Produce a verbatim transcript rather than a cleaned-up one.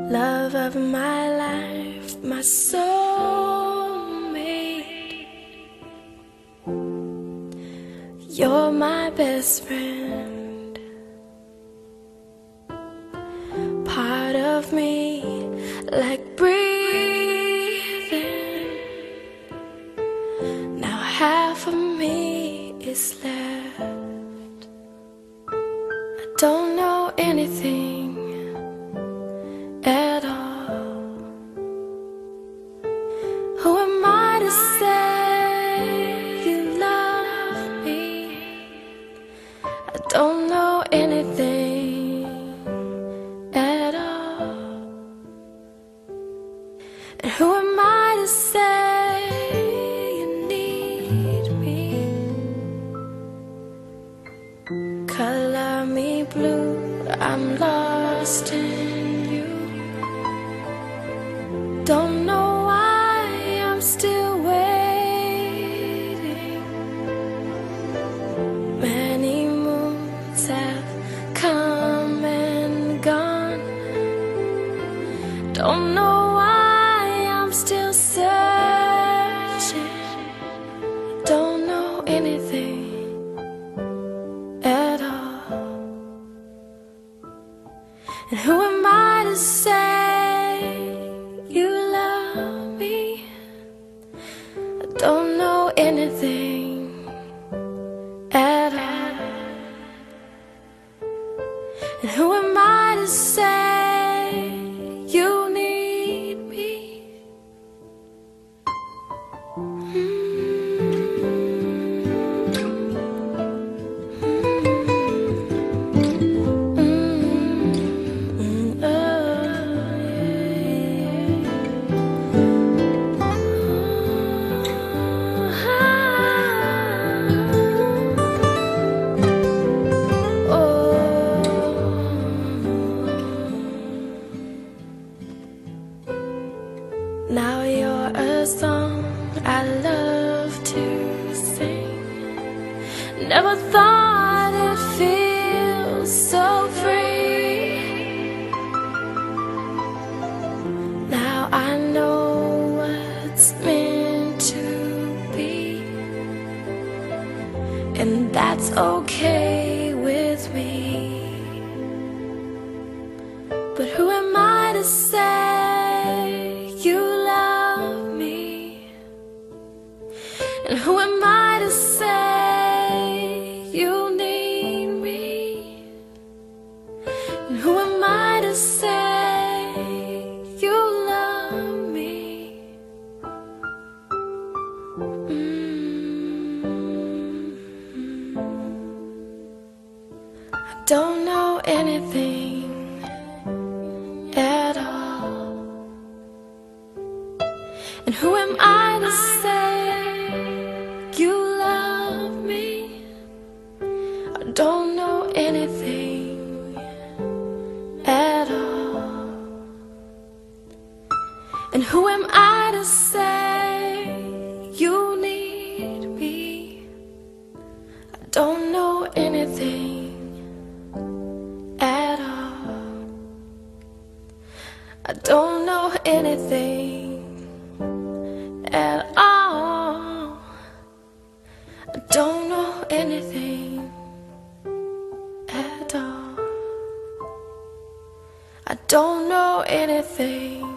Love of my life, my soulmate. You're my best friend, part of me like breathing. Now half of me is left. I don't know anything at all. Who am I to say you love me? I don't know anything at all. And who am I to say you need me? Color me blue, I'm lost in you. Don't know why I'm still waiting. Many moons have come and gone. Don't know why I'm still searching. Don't know anything at all. And who am I to say you love me? I don't know anything at all. And who am I to say you need me? Mm. Now you're a song I love to sing. Never thought it feels so free. Now I know what's meant to be, and that's okay with me. But who am I to say you love me? And who am I to say you need me? And who am I to say you love me? Mm-hmm. I don't know anything at all. And who am I to say you love me? I don't know anything at all. And who am I to say you need me? I don't know anything at all. I don't know anything at all. I don't know anything at all. I don't know anything